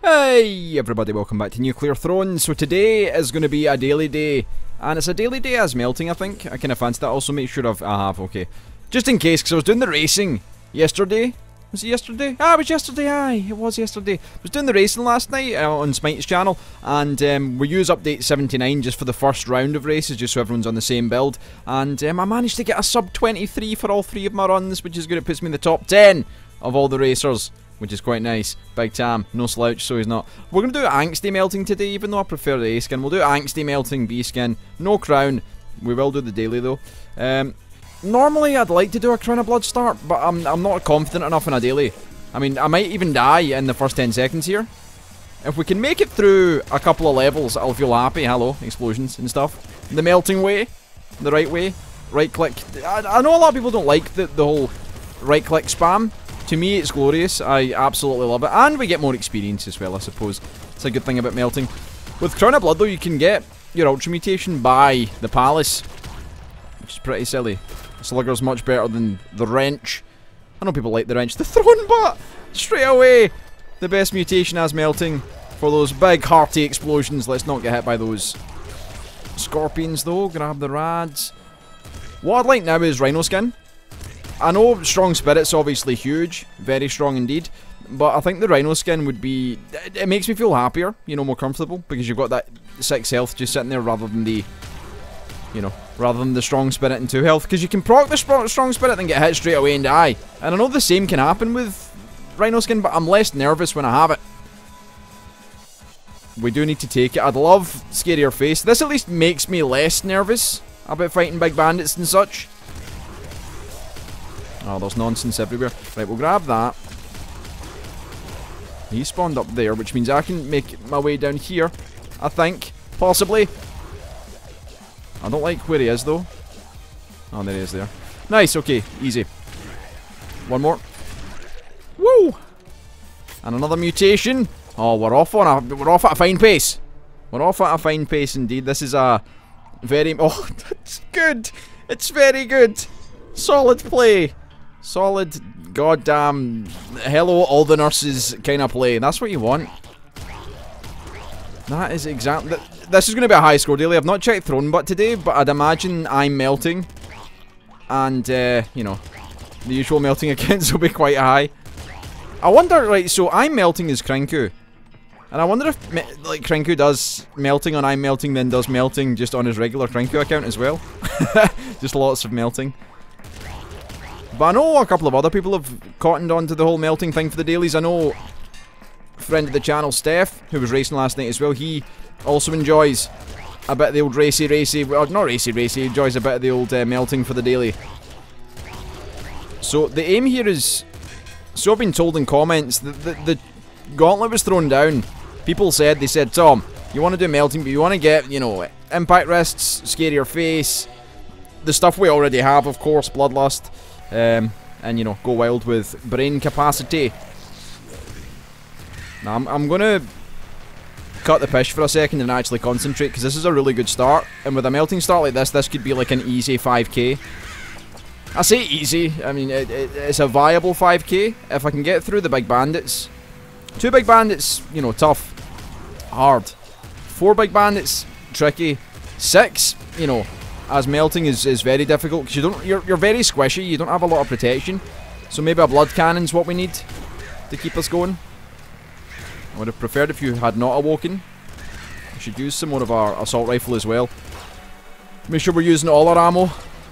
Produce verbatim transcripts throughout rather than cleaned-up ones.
Hey everybody, welcome back to Nuclear Throne. So today is going to be a daily day, and it's a daily day as melting, I think. I kind of fancy that. Also make sure I've, I have, okay. Just in case, because I was doing the racing yesterday. Was it yesterday? Ah, it was yesterday, aye, it was yesterday. I was doing the racing last night uh, on Smite's channel, and um, we use update seventy-nine just for the first round of races, just so everyone's on the same build. And um, I managed to get a sub twenty-three for all three of my runs, which is good. It puts me in the top ten of all the racers, which is quite nice. Big Tam, no slouch, so he's not. We're going to do Angsty melting today, even though I prefer the A skin. We'll do Angsty melting, B skin, no crown. We will do the daily though. Um, normally I'd like to do a Crown of Blood start, but I'm, I'm not confident enough in a daily. I mean, I might even die in the first ten seconds here. If we can make it through a couple of levels, I'll feel happy. Hello, explosions and stuff. The melting way, the right way, right click. I, I know a lot of people don't like the, the whole right click spam. To me, it's glorious. I absolutely love it. And we get more experience as well, I suppose. It's a good thing about melting. With Crown of Blood, though, you can get your Ultra Mutation by the Palace, which is pretty silly. Slugger's much better than the Wrench. I know people like the Wrench. The Throne Butt! Straight away! The best mutation as melting for those big, hearty explosions. Let's not get hit by those Scorpions, though. Grab the Rads. What I'd like now is Rhino Skin. I know Strong Spirit's obviously huge, very strong indeed, but I think the Rhino Skin would be, it, it makes me feel happier, you know, more comfortable, because you've got that six health just sitting there rather than the, you know, rather than the Strong Spirit and two health, because you can proc the Strong Spirit and get hit straight away and die, and I know the same can happen with Rhino Skin, but I'm less nervous when I have it. We do need to take it. I'd love Scarier Face. This at least makes me less nervous about fighting big bandits and such. Oh, there's nonsense everywhere. Right, we'll grab that. He spawned up there, which means I can make my way down here, I think. Possibly. I don't like where he is, though. Oh, there he is there. Nice, okay, easy. One more. Woo! And another mutation. Oh, we're off on a, we're off at a fine pace. We're off at a fine pace, indeed. This is a very... Oh, it's good. It's very good. Solid play. Solid, goddamn, hello all the nurses kind of play. That's what you want. That is exactly... This is going to be a high score daily. I've not checked Throne Butt today, but I'd imagine I'm melting. And, uh, you know, the usual melting accounts will be quite high. I wonder, right, so I'm melting is Krinku. And I wonder if, like, Krinku does melting on I'm melting, then does melting just on his regular Krinku account as well. Just lots of melting. But I know a couple of other people have cottoned onto the whole melting thing for the dailies. I know a friend of the channel, Steph, who was racing last night as well, he also enjoys a bit of the old racy racy, well, not racy racy, he enjoys a bit of the old uh, melting for the daily. So the aim here is, so I've been told in comments, that the, the gauntlet was thrown down. People said, they said, Tom, you want to do melting, but you want to get, you know, impact wrists, Scarier Face, the stuff we already have, of course, Bloodlust. Um, and, you know, go wild with brain capacity. Now, I'm, I'm going to cut the pish for a second and actually concentrate, because this is a really good start. And with a melting start like this, this could be like an easy five K. I say easy, I mean, it, it, it's a viable five K. If I can get through the big bandits. Two big bandits, you know, tough. Hard. Four big bandits, tricky. Six, you know, as melting is, is very difficult, because you don't, you're, you're very squishy, you don't have a lot of protection. So maybe a blood cannon's what we need to keep us going. I would have preferred if you had not awoken. We should use some more of our assault rifle as well. Make sure we're using all our ammo.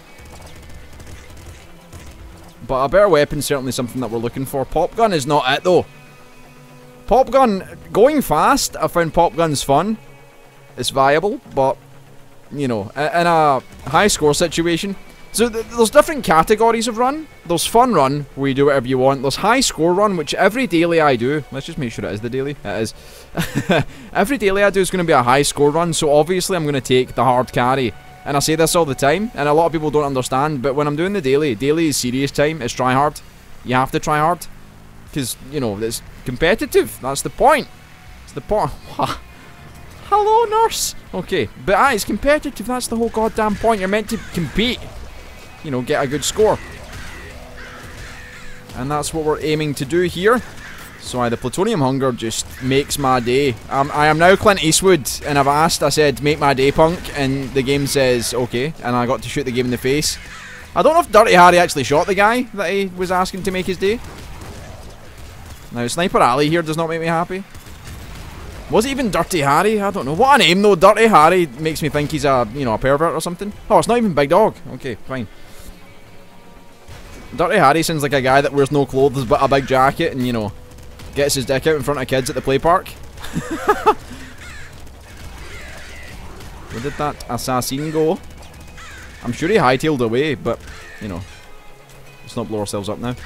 But a better weapon's certainly something that we're looking for. Pop gun is not it though. Pop gun, going fast, I found pop guns fun. It's viable, but you know, in a high score situation. So th there's different categories of run. There's fun run, where you do whatever you want. There's high score run, which every daily I do. Let's just make sure it is the daily. It is. Every daily I do is going to be a high score run, so obviously I'm going to take the hard carry. And I say this all the time, and a lot of people don't understand, but when I'm doing the daily, daily is serious time, it's try hard. You have to try hard. Because, you know, it's competitive. That's the point. It's the point. Hello, nurse! Okay, but ah, it's competitive, that's the whole goddamn point. You're meant to compete. You know, get a good score. And that's what we're aiming to do here. So aye, the plutonium hunger just makes my day. Um, I am now Clint Eastwood, and I've asked, I said, make my day, punk, and the game says, okay, and I got to shoot the game in the face. I don't know if Dirty Harry actually shot the guy that he was asking to make his day. Now, Sniper Alley here does not make me happy. Was it even Dirty Harry? I don't know. What a name, though. Dirty Harry makes me think he's a, you know, a pervert or something. Oh, it's not even Big Dog. Okay, fine. Dirty Harry sounds like a guy that wears no clothes but a big jacket and, you know, gets his dick out in front of kids at the play park. Where did that assassin go? I'm sure he hightailed away, but, you know, let's not blow ourselves up now.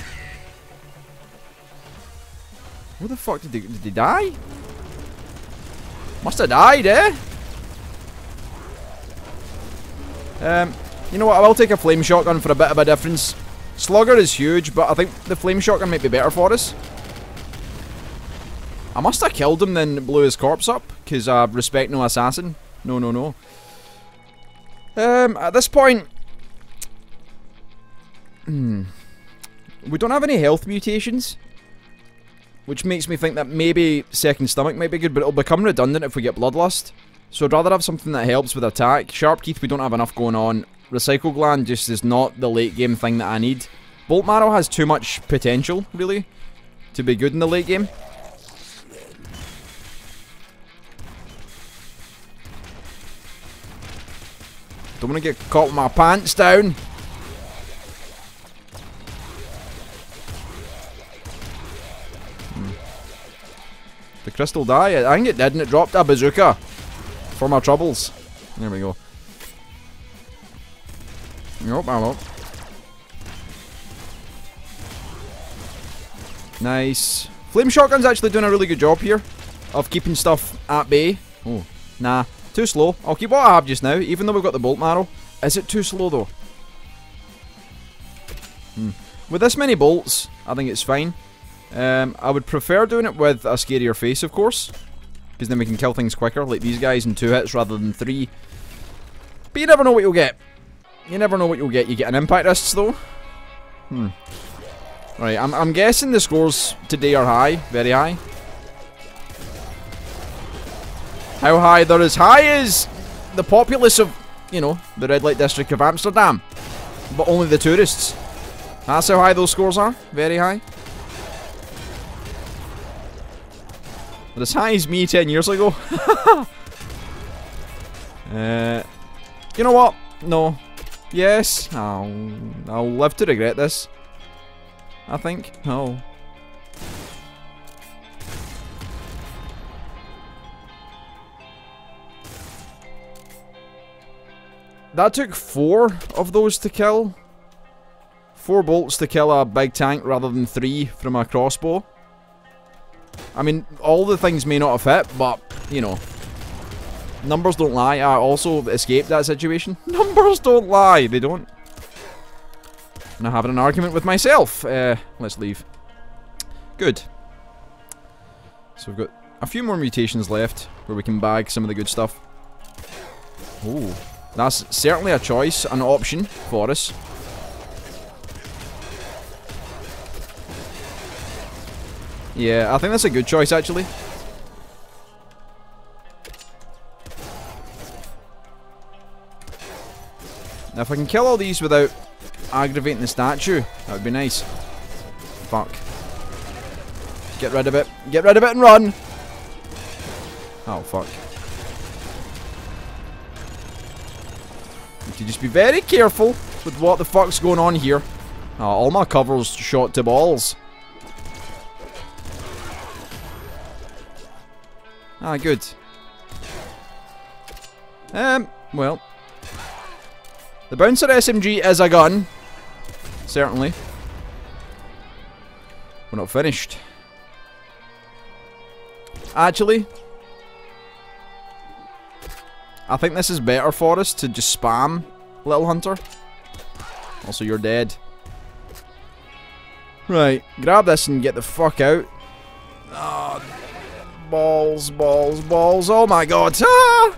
Where the fuck did he, did he die? Must have died, eh? Um, you know what, I will take a flame shotgun for a bit of a difference. Slugger is huge, but I think the flame shotgun might be better for us. I must have killed him then blew his corpse up, because I uh, respect no assassin. No, no, no. Um, at this point... Hmm... We don't have any health mutations. Which makes me think that maybe Second Stomach might be good, but it'll become redundant if we get Bloodlust. So I'd rather have something that helps with attack. Sharp Teeth, we don't have enough going on. Recycle Gland just is not the late game thing that I need. Bolt Marrow has too much potential, really, to be good in the late game. Don't want to get caught with my pants down. Hmm. The crystal die? I think it did, and it dropped a bazooka for my troubles. There we go. Nope, I'm up. Nice. Flame Shotgun's actually doing a really good job here of keeping stuff at bay. Oh, nah. Too slow. I'll keep what I have just now, even though we've got the Bolt Marrow. Is it too slow, though? Hmm. With this many bolts, I think it's fine. Um, I would prefer doing it with a scarier face, of course. Because then we can kill things quicker, like these guys in two hits rather than three. But you never know what you'll get. You never know what you'll get. You get an Impact Wrists, though. Hmm. Right, I'm, I'm guessing the scores today are high. Very high. How high? They're as high as the populace of, you know, the red light district of Amsterdam. But only the tourists. That's how high those scores are. Very high. They're as high as me ten years ago. uh, you know what? No. Yes. I'll, I'll live to regret this. I think. No. That took four of those to kill. Four bolts to kill a big tank rather than three from a crossbow. I mean, all the things may not have hit, but, you know. Numbers don't lie. I also escaped that situation. Numbers don't lie. They don't. I'm not having an argument with myself. Uh, let's leave. Good. So we've got a few more mutations left where we can bag some of the good stuff. Ooh. That's certainly a choice, an option for us. Yeah, I think that's a good choice, actually. Now, if I can kill all these without aggravating the statue, that would be nice. Fuck. Get rid of it. Get rid of it and run! Oh, fuck. To just be very careful with what the fuck's going on here. Oh, all my covers shot to balls. Ah, good. Um, well. The Bouncer S M G is a gun. Certainly. We're not finished. Actually, I think this is better for us to just spam Little Hunter. Also, you're dead. Right, grab this and get the fuck out. Oh, balls, balls, balls. Oh my god. Ah!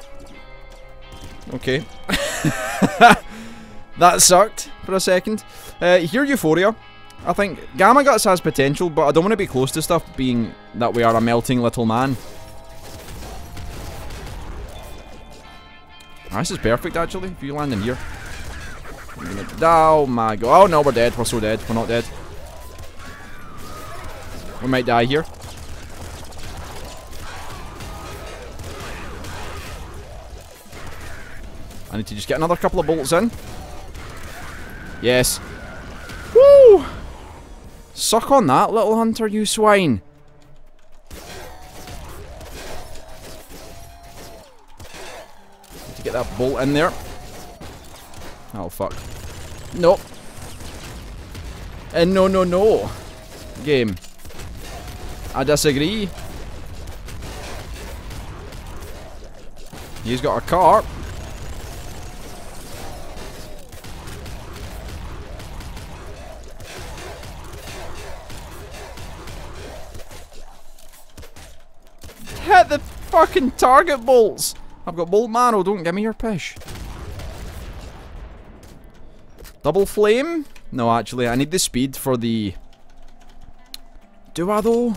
Okay. That sucked for a second. Uh, here, Euphoria. I think Gamma Guts has potential, but I don't want to be close to stuff, being that we are a melting little man. Oh, this is perfect, actually, if you land in here. Oh my god. Oh no, we're dead. We're so dead. We're not dead. We might die here. I need to just get another couple of bolts in. Yes. Woo! Suck on that, little hunter, you swine. Need to get that bolt in there. Oh, fuck. No. And no, no, no. Game. I disagree. He's got a car. Hit the fucking target bolts. I've got bolt mano, don't give me your pish. Double flame? No, actually, I need the speed for the... Do I though?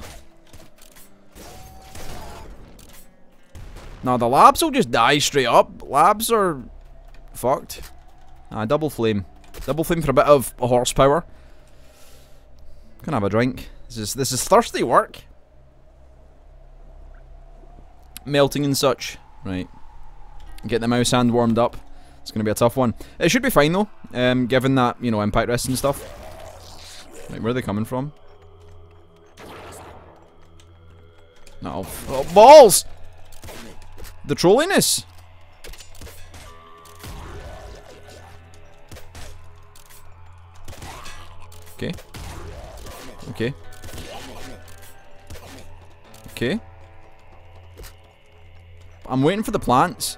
No, the labs will just die straight up. Labs are fucked. Ah, double flame. Double flame for a bit of horsepower. Can I have a drink? This is this is thirsty work. Melting and such. Right. Get the mouse hand warmed up. It's going to be a tough one. It should be fine though, um, given that, you know, impact rest and stuff. Right, where are they coming from? No. Oh, balls! The trolliness! Okay. Okay. Okay. I'm waiting for the plants.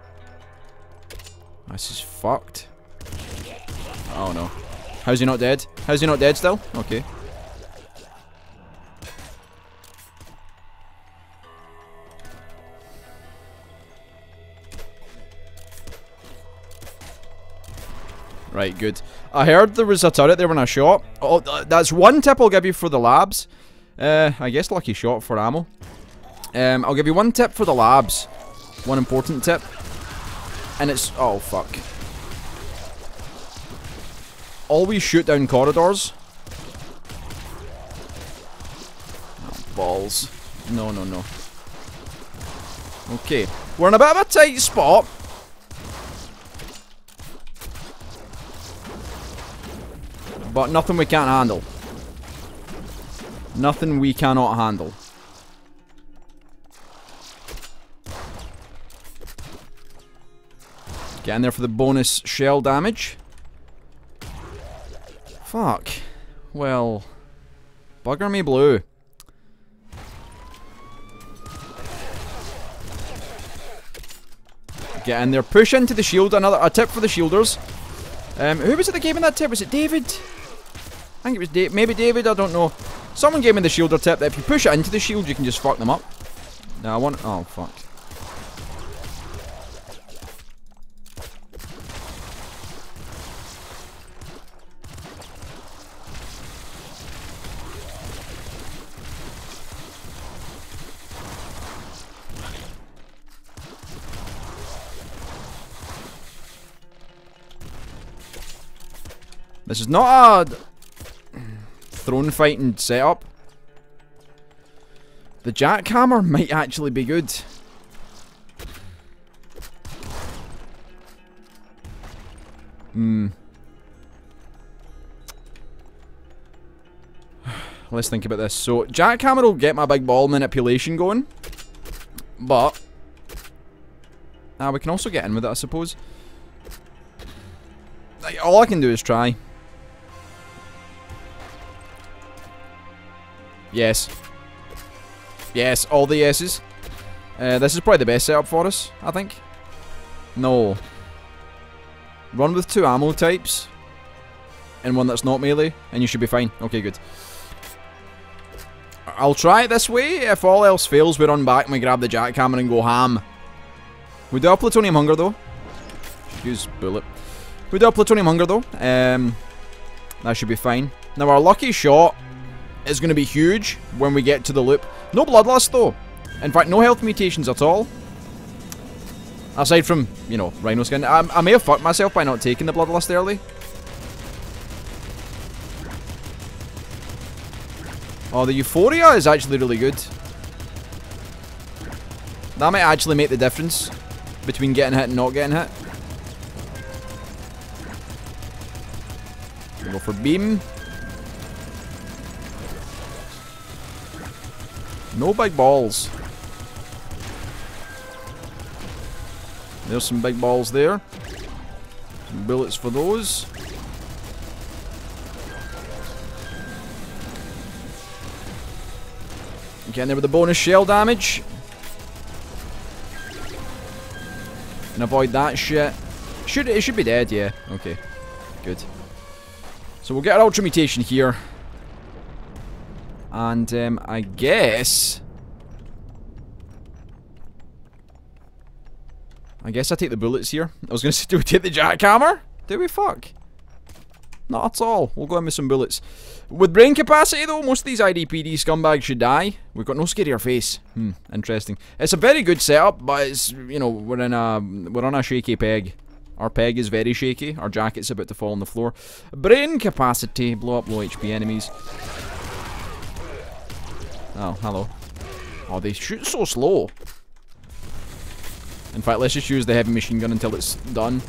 This is fucked. Oh no. How's he not dead? How's he not dead still? Okay. Right, good. I heard there was a turret there when I shot. Oh, that's one tip I'll give you for the labs. Uh, I guess lucky shot for ammo. Um, I'll give you one tip for the labs. One important tip. And it's... Oh, fuck. Always shoot down corridors. Oh, balls. No, no, no. Okay. We're in a bit of a tight spot. But nothing we can't handle. Nothing we cannot handle. Get in there for the bonus shell damage. Fuck. Well, bugger me blue. Get in there. Push into the shield. Another a tip for the shielders. Um, who was it that gave me that tip? Was it David? I think it was Dave. Maybe David. I don't know. Someone gave me the shielder tip that if you push it into the shield, you can just fuck them up. Now I want. Oh fuck. This is not a throne fighting setup. The jackhammer might actually be good. Hmm. Let's think about this. So, jackhammer will get my big ball manipulation going. But... Ah, we can also get in with it, I suppose. Like, all I can do is try. Yes. Yes, all the yeses. Uh, this is probably the best setup for us, I think. No. Run with two ammo types. And one that's not melee, and you should be fine. Okay, good. I'll try it this way. If all else fails, we run back and we grab the jackhammer and go ham. We do have plutonium hunger, though. Use bullet. We do have plutonium hunger, though. Um, that should be fine. Now our lucky shot is going to be huge when we get to the loop. No bloodlust though. In fact, no health mutations at all. Aside from, you know, rhino skin. I, I may have fucked myself by not taking the bloodlust early. Oh, the euphoria is actually really good. That might actually make the difference between getting hit and not getting hit. Go for beam. No big balls. There's some big balls there. Some bullets for those. Getting there with the bonus shell damage. And avoid that shit. Should it should be dead, yeah. Okay. Good. So we'll get our ultra mutation here. And um, I guess I guess I take the bullets here. I was gonna say, do we take the jackhammer? Do we? Fuck. Not at all. We'll go in with some bullets. With brain capacity though, most of these I D P D scumbags should die. We've got no scarier face. Hmm, interesting. It's a very good setup, but it's, you know, we're in a we're on a shaky peg. Our peg is very shaky. Our jacket's about to fall on the floor. Brain capacity. Blow up low H P enemies. Oh, hello. Oh, they shoot so slow. In fact, let's just use the heavy machine gun until it's done.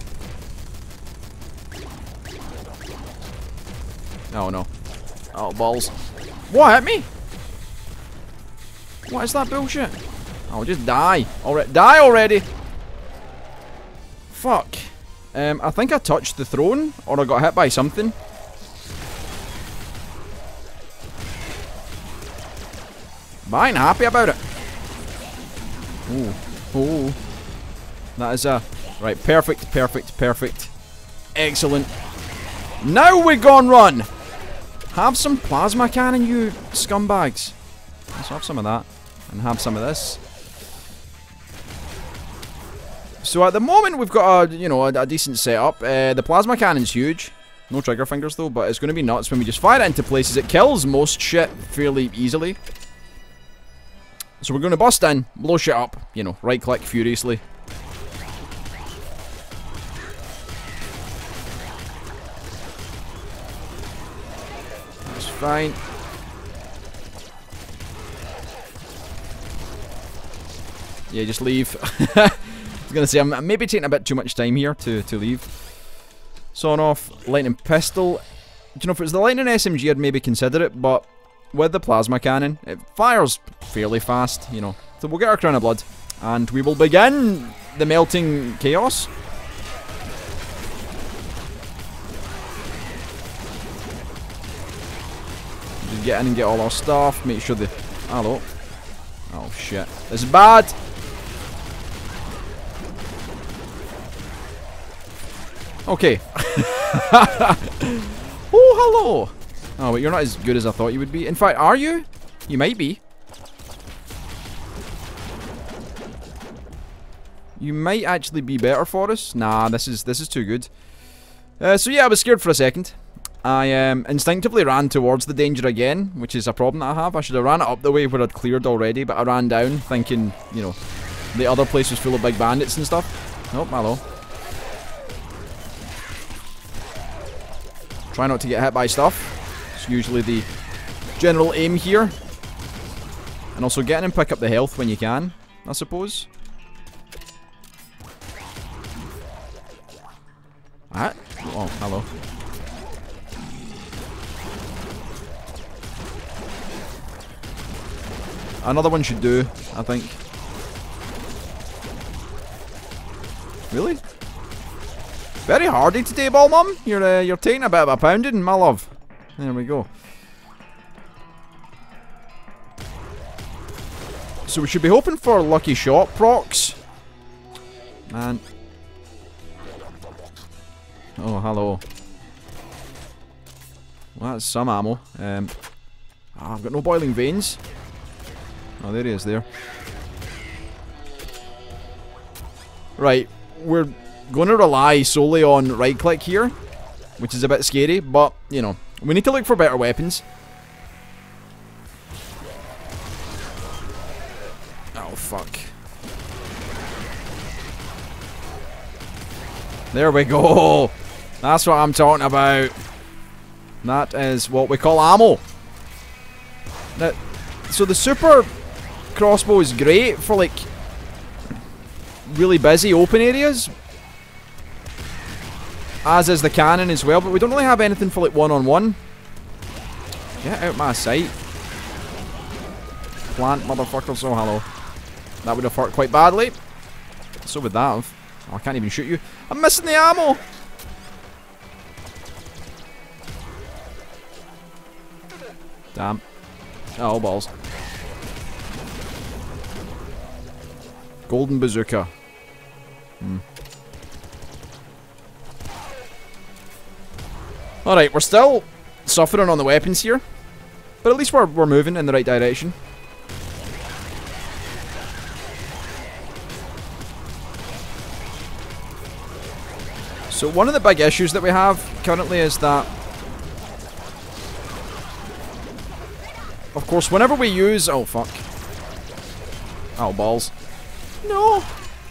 Oh no. Oh, balls. What hit me? What is that bullshit? Oh, just die. Already. Die already! Fuck. Um, I think I touched the throne, or I got hit by something. But I ain't happy about it. Ooh. Ooh. That is a... Right, perfect, perfect, perfect. Excellent. Now we gone run! Have some plasma cannon, you scumbags. Let's have some of that. And have some of this. So at the moment we've got a, you know, a, a decent setup. Uh, the plasma cannon's huge. No trigger fingers though, but it's going to be nuts when we just fire it into places. It kills most shit fairly easily. So we're going to bust in, blow shit up, you know, right click furiously. That's fine. Yeah, just leave. I was going to say, I'm maybe taking a bit too much time here to, to leave. Sawn off, lightning pistol. Do you know, if it was the lightning S M G, I'd maybe consider it, but with the plasma cannon, it fires fairly fast, you know. So we'll get our crown of blood, and we will begin the melting chaos. Just get in and get all our stuff, make sure the... Hello. Oh shit. This is bad! Okay. Oh, hello! Oh, but you're not as good as I thought you would be. In fact, are you? You might be. You might actually be better for us. Nah, this is this is too good. Uh, so yeah, I was scared for a second. I um, instinctively ran towards the danger again, which is a problem that I have. I should have ran it up the way where I'd cleared already, but I ran down thinking, you know, the other place was full of big bandits and stuff. Oh, hello. Try not to get hit by stuff. It's usually the general aim here. And also get in and pick up the health when you can, I suppose. Ah. Oh, hello. Another one should do, I think. Really? Very hardy today, Ball Mum. You're uh, you're taking a bit of a pounding, my love. There we go. So we should be hoping for lucky shot procs. Man. Oh, hello. Well, that's some ammo. Um, oh, I've got no boiling veins. Oh, there he is there. Right, we're going to rely solely on right click here, which is a bit scary, but, you know, We need to look for better weapons. Oh, fuck. There we go. That's what I'm talking about. That is what we call ammo. Now, so the super crossbow is great for like really busy open areas, as is the cannon as well, but we don't really have anything for like one-on-one. Get out my sight. Plant, motherfuckers. Oh, hello. That would have hurt quite badly. So would that have. Oh, I can't even shoot you. I'm missing the ammo! Damn. Oh, balls. Golden bazooka. Hmm. Alright, we're still suffering on the weapons here. But at least we're, we're moving in the right direction. So one of the big issues that we have currently is that, of course, whenever we use... Oh, fuck. Oh, balls. No!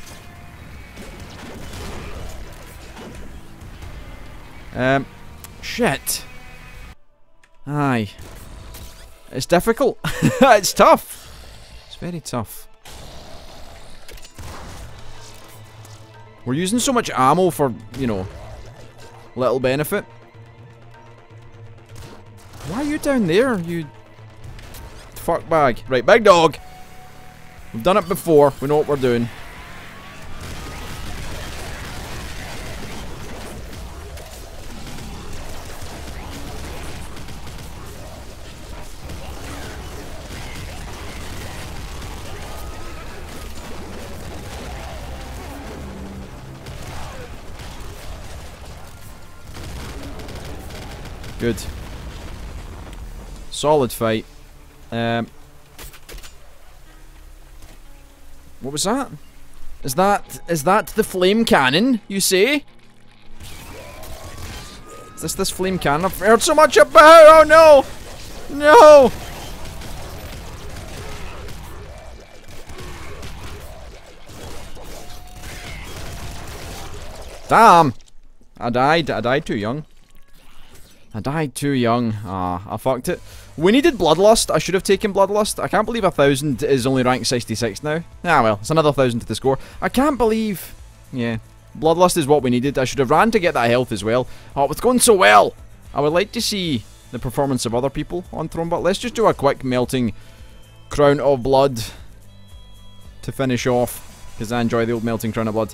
Um, shit. Aye. It's difficult. It's tough. It's very tough. We're using so much ammo for, you know, little benefit. Why are you down there, you fuckbag? Right, big dog. We've done it before. We know what we're doing. Good. Solid fight. Um, what was that? Is that is that the flame cannon, you say? Is this this flame cannon I've heard so much about? Oh no! No! Damn! I died. I died too young. I died too young. Ah, I fucked it. We needed Bloodlust. I should have taken Bloodlust. I can't believe a thousand is only rank sixty-six now. Ah well, it's another thousand to the score. I can't believe... Yeah. Bloodlust is what we needed. I should have ran to get that health as well. Oh, it's going so well! I would like to see the performance of other people on Throne, but let's just do a quick melting Crown of Blood to finish off, because I enjoy the old melting Crown of Blood.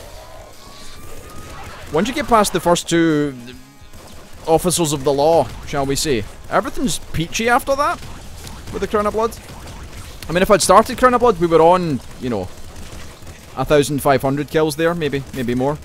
Once you get past the first two officers of the law, shall we say, everything's peachy after that with the Crown of Blood. I mean, if I'd started Crown of Blood, we were on, you know, one thousand five hundred kills there, maybe, maybe more.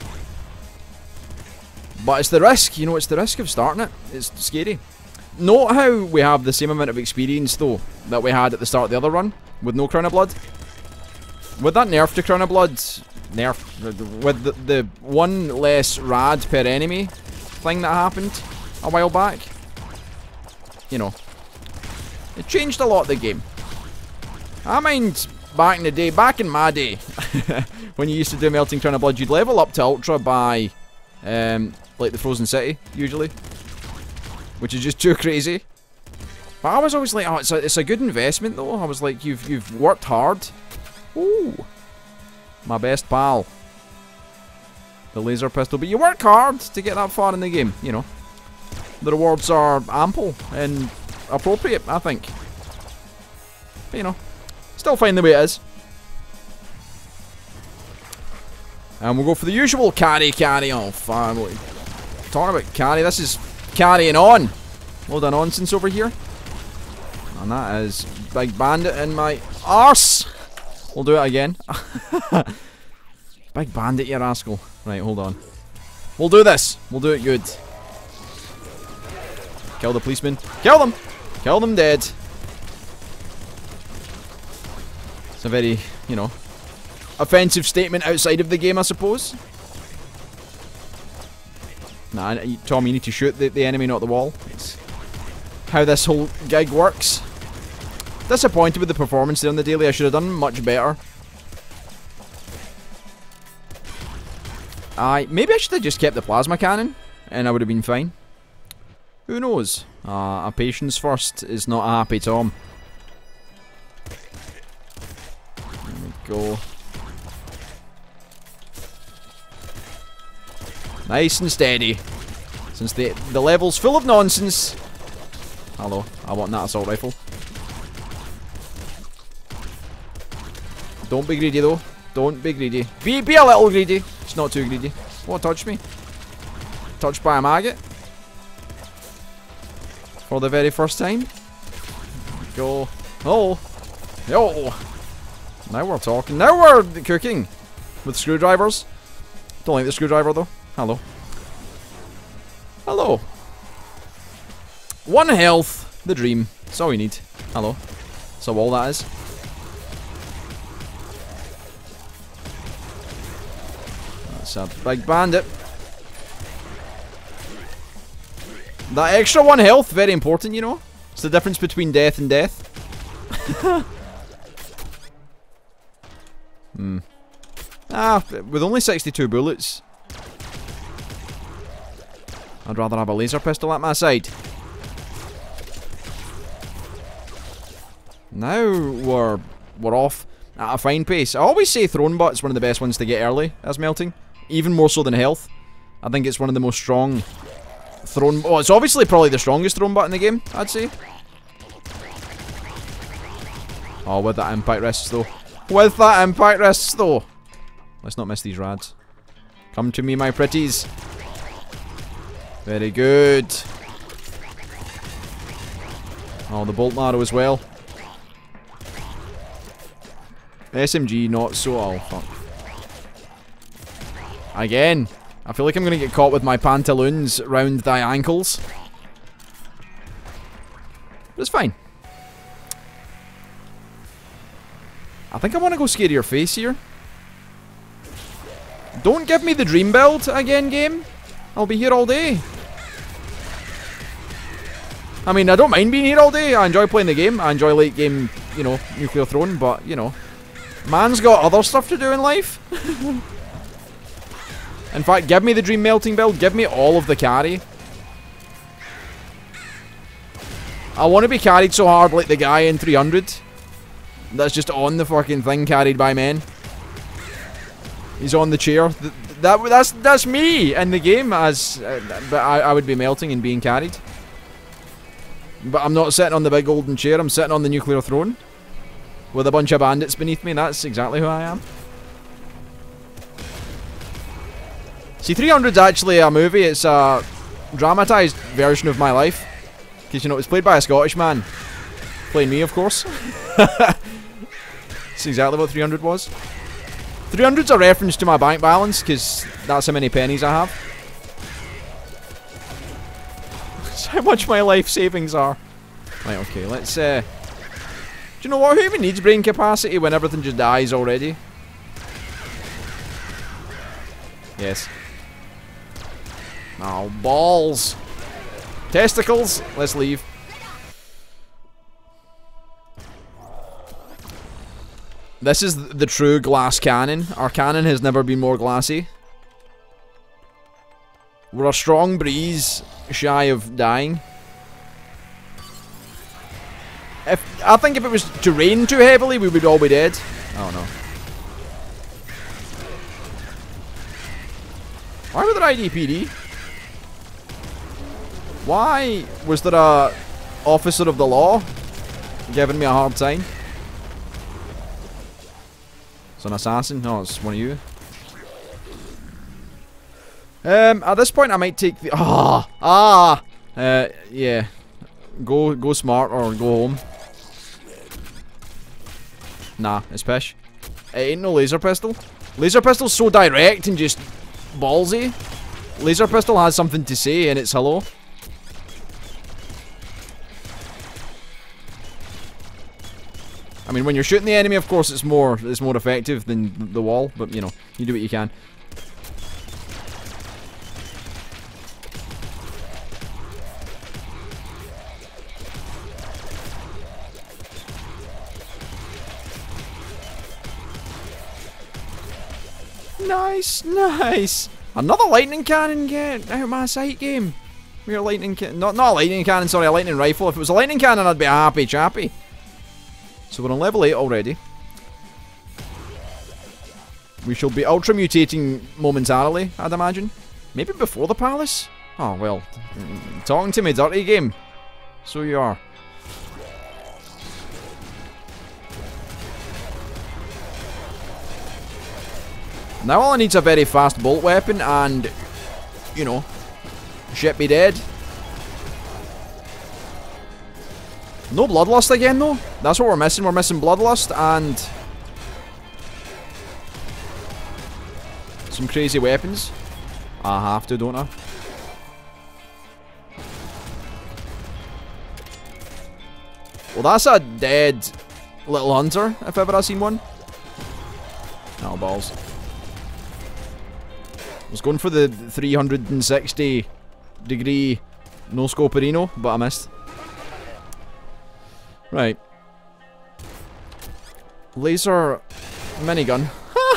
But it's the risk, you know, it's the risk of starting it. It's scary. Note how we have the same amount of experience, though, that we had at the start of the other run, with no Crown of Blood. With that nerf to Crown of Blood, nerf, with the, the one less rad per enemy thing that happened a while back, you know, it changed a lot of the game. I mind back in the day, back in my day, when you used to do Melting Crown of Blood, you'd level up to Ultra by, um, like the Frozen City, usually, which is just too crazy. But I was always like, oh, it's a, it's a good investment though. I was like, you've, you've worked hard. Ooh, my best pal. The laser pistol, but you work hard to get that far in the game, you know. The rewards are ample and appropriate, I think. But, you know, still fine the way it is. And we'll go for the usual carry, carry. Oh, fine. What are you talking about carry? This is carrying on. Load of nonsense over here. And that is Big Bandit in my arse. We'll do it again. Big Bandit, you rascal. Right, hold on. We'll do this. We'll do it good. Kill the policeman. Kill them! Kill them dead. It's a very, you know, offensive statement outside of the game, I suppose. Nah, Tom, you need to shoot the, the enemy, not the wall. It's how this whole gig works. Disappointed with the performance there on the daily. I should have done much better. I maybe I should have just kept the plasma cannon, and I would have been fine. Who knows? Uh, a patience first is not a happy Tom. There we go. Nice and steady. Since the the level's full of nonsense. Hello, I want that assault rifle. Don't be greedy though. Don't be greedy. Be be a little greedy. It's not too greedy. What touched me? Touched by a maggot? For the very first time? Go. Oh. Yo. Now we're talking. Now we're cooking. With screwdrivers. Don't like the screwdriver though. Hello. Hello. One health. The dream. That's all we need. Hello. That's a wall that is. That's a big bandit. That extra one health, very important, you know. It's the difference between death and death. Hmm. Ah, with only sixty-two bullets, I'd rather have a laser pistol at my side. Now we're we're off at a fine pace. I always say thrown butt's one of the best ones to get early as melting, even more so than health. I think it's one of the most strong thrown. Oh, it's obviously probably the strongest thrown butt in the game, I'd say. Oh, with that impact risks though. With that impact risks though. Let's not miss these rads. Come to me, my pretties. Very good. Oh, the bolt arrow as well. S M G not so. Oh, fuck. Again. I feel like I'm gonna get caught with my pantaloons round thy ankles. But it's fine. I think I want to go scare your face here. Don't give me the dream build again, game. I'll be here all day. I mean, I don't mind being here all day. I enjoy playing the game. I enjoy late game, you know, Nuclear Throne. But, you know, man's got other stuff to do in life. In fact, give me the dream melting build. Give me all of the carry. I want to be carried so hard like the guy in three hundred. That's just on the fucking thing carried by men. He's on the chair. Th that that's that's me in the game. As uh, but I, I would be melting and being carried. But I'm not sitting on the big golden chair. I'm sitting on the nuclear throne with a bunch of bandits beneath me. That's exactly who I am. See, three hundred's actually a movie. It's a dramatised version of my life. Because, you know, it was played by a Scottish man. Playing me, of course. That's exactly what three hundred was. three hundred's a reference to my bank balance, because that's how many pennies I have. That's how much my life savings are. Right, okay, let's, uh... do you know what? Who even needs brain capacity when everything just dies already? Yes. Oh, balls. Testicles. Let's leave. This is the true glass cannon. Our cannon has never been more glassy. We're a strong breeze shy of dying. If I think if it was to rain too heavily, we would all be dead. Oh no. Why were there I D P D? Why was there a officer of the law giving me a hard time? It's an assassin? No, it's one of you. Um, at this point I might take the... Ah! Ah! Uh, yeah. Go, go smart or go home. Nah, it's pish. It ain't no laser pistol. Laser pistol's so direct and just ballsy. Laser pistol has something to say and it's hello. I mean, when you're shooting the enemy, of course, it's more it's more effective than the wall. But you know, you do what you can. Nice, nice. Another lightning cannon, get out of my sight, game. We're lightning cannon. Not, not a lightning cannon, sorry, a lightning rifle. If it was a lightning cannon, I'd be happy chappy. So we're on level eight already. We shall be ultra mutating momentarily, I'd imagine. Maybe before the palace? Oh, well. Talking to me, dirty game. So you are. Now all I need's a very fast bolt weapon and, you know, shit be dead. No bloodlust again though. That's what we're missing. We're missing bloodlust and some crazy weapons. I have to, don't I? Well, that's a dead little hunter, if ever I've seen one. Oh, balls. I was going for the three hundred sixty degree no scoperino, but I missed. Right. Laser minigun.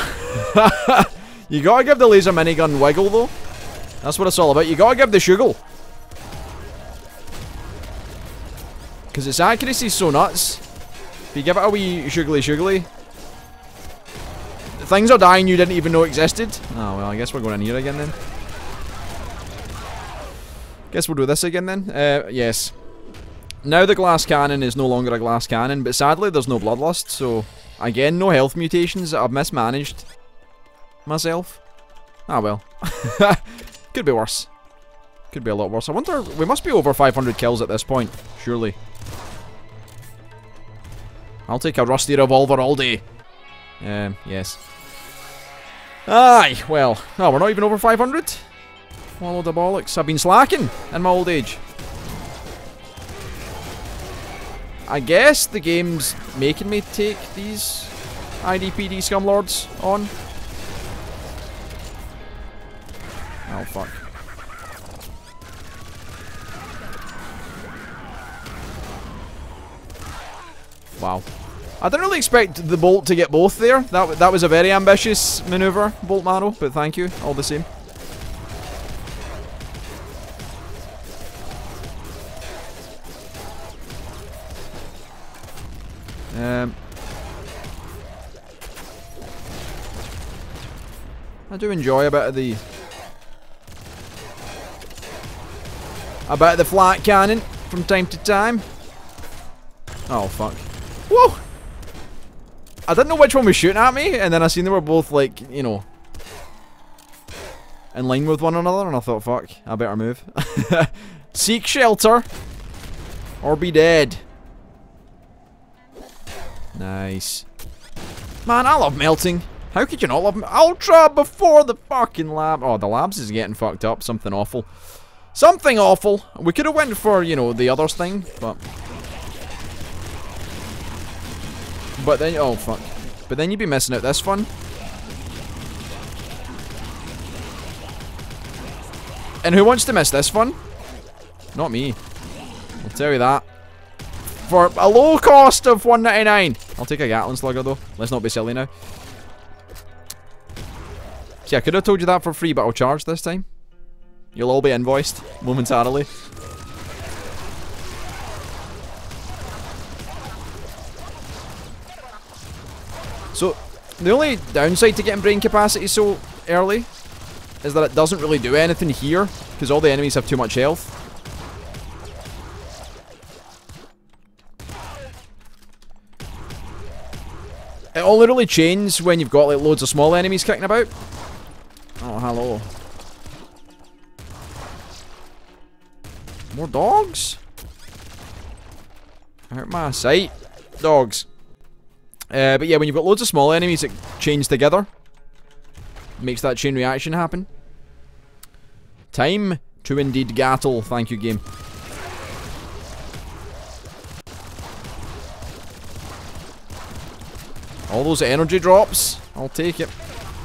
You gotta give the laser minigun wiggle though. That's what it's all about. You gotta give the shuggle. Because its accuracy is so nuts. If you give it a wee shuggly shuggly, things are dying you didn't even know existed. Oh well, I guess we're going in here again then. Guess we'll do this again then. Uh, yes. Now the glass cannon is no longer a glass cannon, but sadly there's no bloodlust, so again, no health mutations. I've mismanaged myself. Ah well. Could be worse. Could be a lot worse. I wonder, we must be over five hundred kills at this point, surely. I'll take a rusty revolver all day. Um, yes. Aye, well. Oh, we're not even over five hundred? Wallow the bollocks. I've been slacking in my old age. I guess the game's making me take these I D P D scumlords on. Oh, fuck. Wow. I didn't really expect the bolt to get both there. That, that was a very ambitious maneuver, Bolt Marrow, but thank you, all the same. Um, I do enjoy a bit of the... a bit of the flat cannon from time to time. Oh, fuck. Whoa! I didn't know which one was shooting at me, and then I seen they were both, like, you know, in line with one another, and I thought, fuck, I better move. Seek shelter, or be dead. Nice. Man, I love melting. How could you not love Ultra before the fucking lab? Oh, the labs is getting fucked up. Something awful. Something awful. We could have went for, you know, the others thing, but... But then, oh fuck. But then you'd be missing out this fun. And who wants to miss this fun? Not me. I'll tell you that. For a low cost of one ninety-nine. I'll take a Gatling slugger though. Let's not be silly now. See, I could have told you that for free, but I'll charge this time. You'll all be invoiced momentarily. So, the only downside to getting brain capacity so early is that it doesn't really do anything here, because all the enemies have too much health. It all literally changes when you've got like loads of small enemies kicking about. Oh, hello. More dogs? Out my sight. Dogs. Uh, but yeah, when you've got loads of small enemies that change together, makes that chain reaction happen. Time to indeed gattle. Thank you, game. All those energy drops, I'll take it.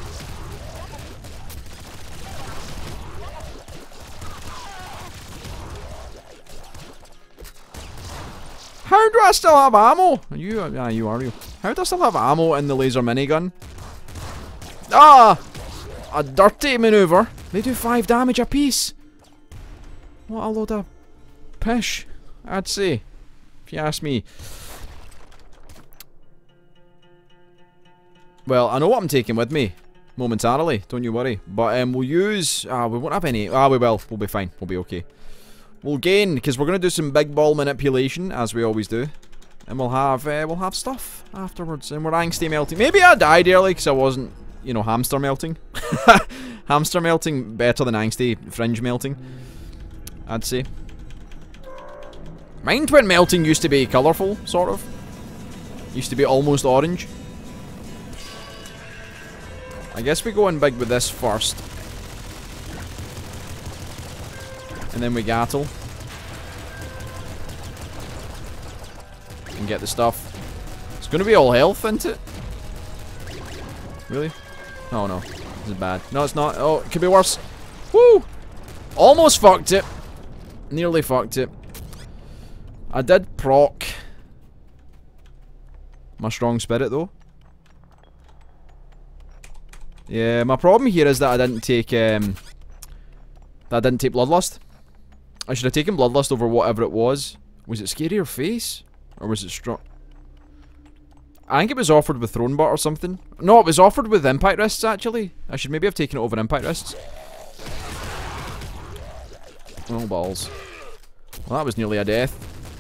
How do I still have ammo? Are you, ah, you are you. How do I still have ammo in the laser minigun? Ah! a dirty maneuver. They do five damage apiece. What a load of pish, I'd say, if you ask me. Well, I know what I'm taking with me momentarily, don't you worry. But um, we'll use... Ah, we won't have any... Ah, we will. We'll be fine. We'll be okay. We'll gain, because we're going to do some big ball manipulation, as we always do. And we'll have uh, we'll have stuff afterwards. And we're angsty melting. Maybe I died early because I wasn't, you know, hamster melting. Hamster melting better than angsty fringe melting, I'd say. Mind when melting used to be colourful, sort of. Used to be almost orange. I guess we go in big with this first. And then we gattle. And get the stuff. It's gonna be all health, isn't it? Really? Oh no. This is bad. No, it's not. Oh, it could be worse. Woo! Almost fucked it. Nearly fucked it. I did proc my strong spirit though. Yeah, my problem here is that I didn't take um that I didn't take Bloodlust. I should have taken Bloodlust over whatever it was. Was it Scarier Face? Or was it strong? I think it was offered with Throne Butt or something. No, it was offered with Impact Wrists actually. I should maybe have taken it over Impact Wrists. Oh balls. Well, that was nearly a death.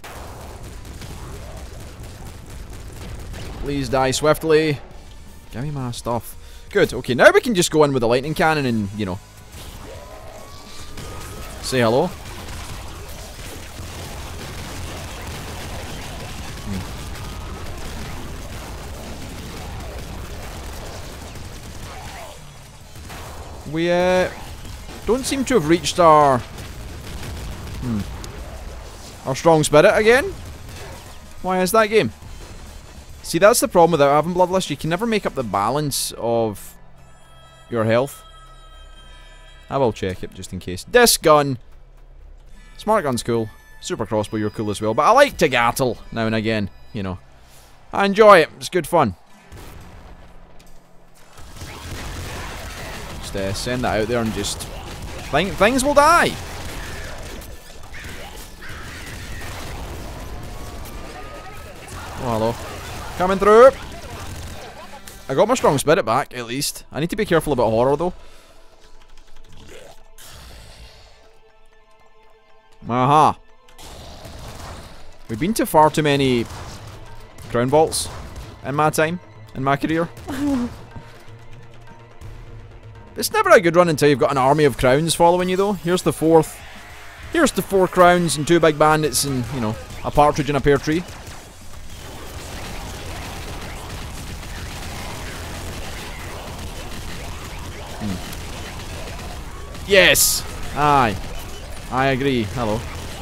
Please die swiftly. Give me my stuff. Good, okay, now we can just go in with a lightning cannon and, you know, say hello. Hmm. We, uh, don't seem to have reached our, hmm, our strong spirit again. Why is that game? See, that's the problem without having Bloodlust. You can never make up the balance of your health. I will check it just in case. This gun. Smart gun's cool. Super crossbow, you're cool as well. But I like to gattle now and again. You know. I enjoy it. It's good fun. Just uh, send that out there and just... Th things will die. Oh, hello. Coming through. I got my strong spirit back, at least. I need to be careful about horror, though. Aha. We've been to far too many crown vaults in my time, in my career. It's never a good run until you've got an army of crowns following you, though. Here's the fourth. Here's the four crowns and two big bandits and, you know, a partridge in a pear tree. Yes! Aye. I agree. Hello.